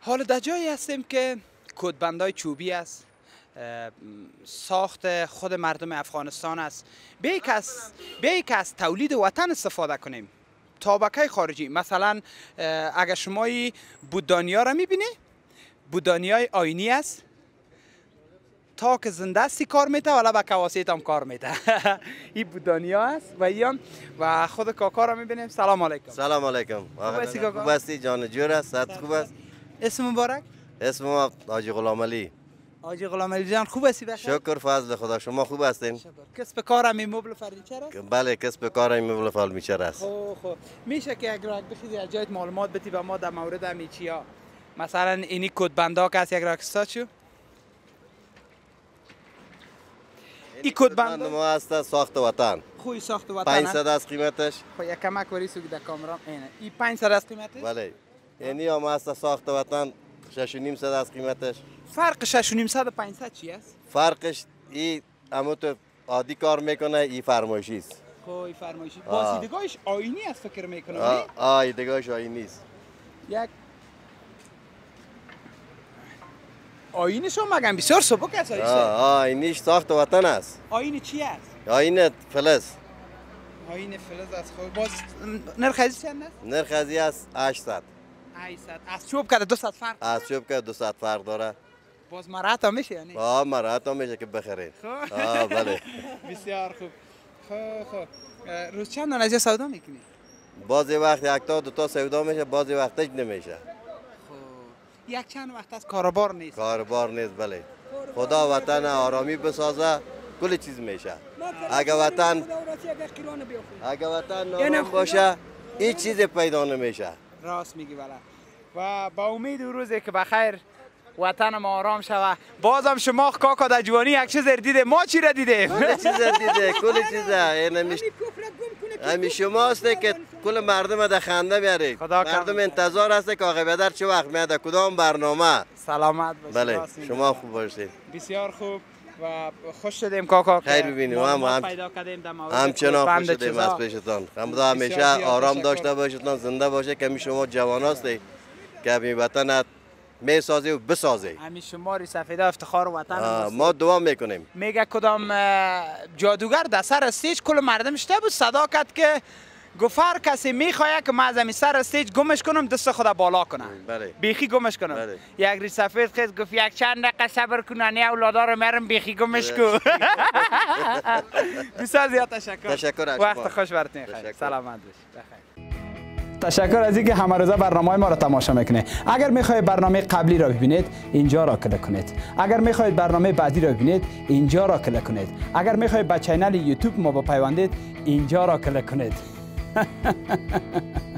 حالا در جایی هستیم که کدبندای چوبی است، ساخت خود مردم افغانستان است. به یک از تولید وطن استفاده کنیم. تابکه خارجی مثلا اگر شما بودانیا را میبینی، بودانیای آینی است، تا که زنده استی کار میته ولی با کواسیت هم کار میته. این بودانیا است و خود کاکا را میبینیم. سلام علیکم. سلام علیکم. خوب هستی؟ جان جور است؟ صحت خوب است؟ اسم مبارک؟ اسم ما حاجی غلام علی. حاجی غلام علی جان خوب هستی؟ بخیر. شکر فضل خدا. شما خوب هستین؟ شکر. کسب کارم این مبل فرنیچر است؟ بله کسب کار این مبل فرنیچر است. خب میشه که اگر بخوای از جایت معلومات بدی به ما در مورد همین چیا؟ مثلا اینی کدبندا که است یک راکستاد شو؟ این کدبند ما هست ساخت وطن. خوی ساخت وطن 500 است قیمتش. خب یک کمک وری سوگ در کامرا اینه. این 500 است قیمتش؟ بله. اینی هم هست ساخت وطن 6.5 است قیمتش. فرق 6.5 و 500 چی است؟ فرقش این همونطور عادی کار میکنه، این فرمایشی است. خب این فرمایشی. باسیدگاهش آینی است فکر میکنم. ایدگاهش آینی است. یک آینش هم مگم بسیار سبک است. آینیش ساخت وطن است. آین چی است؟ آین فلز. آین فلز است. خب باز نرخ ازی چند است؟ نرخ ازی است 800. 800. از چوب کرده 200 فرق. از چوب کرده 200 فرق داره. باز مرات هم میشه یعنی؟ مرات هم میشه که بخرید. بله. بسیار خوب. خب روز چند دانه از سودا میکنی؟ بعضی وقت یک تا دو تا سودا میشه، بعضی وقتش نمیشه. یک چند وقت از کاربار نیست. کاربار نیست بله. خدا وطن آرامی بسازه کل چیز میشه. اگه وطن نارام باشه هیچ چیز پیدا نمیشه. راست میگی بله. و با امید روزی که بخیر وطن ما آرام شوه. بازم شما کاکا در جوانی یک چیز دیده، ما چی را دیده؟ کل چیز دیده، کل چیز. همین شما هسته که کل مردم در خنده بیارید. مردم انتظار هسته که آقای بدر چه وقت میاد کدام برنامه. سلامت باشید. بله شما خوب باشید. بسیار خوب و خوش شدیم کاکا. خیر ببینیم. همچنان خوش شدیم از پیشتان. خدا همیشه آرام داشته باشید، زنده باشه که شما جوان هستی که همین وطن میسازی و بسازی. همین شماری سفیده افتخار وطن ما دعا میکنیم. میگه کدام جادوگر در سر استیج کل مردم شده بود صدا کرد که گفر کسی میخواد که ما از همین سر استیج گمش کنم دست خدا بالا کنه. بله. بیخی گمش کنم. بله. یک ری سفید خیز گفت یک چند دقیقه صبر کن نه اولادا رو میرم بیخی گمش کو. بسیار زیاد تشکر. تشکر از وقت خوش براتون خیر. سلامت باشید. تشکر از اینکه همه روزه برنامه ما را تماشا میکنید. اگر میخواهید برنامه قبلی را ببینید اینجا را کلیک کنید. اگر میخواهید برنامه بعدی را ببینید اینجا را کلیک کنید. اگر میخواهید به کانال یوتیوب ما بپیوندید اینجا را کلیک کنید.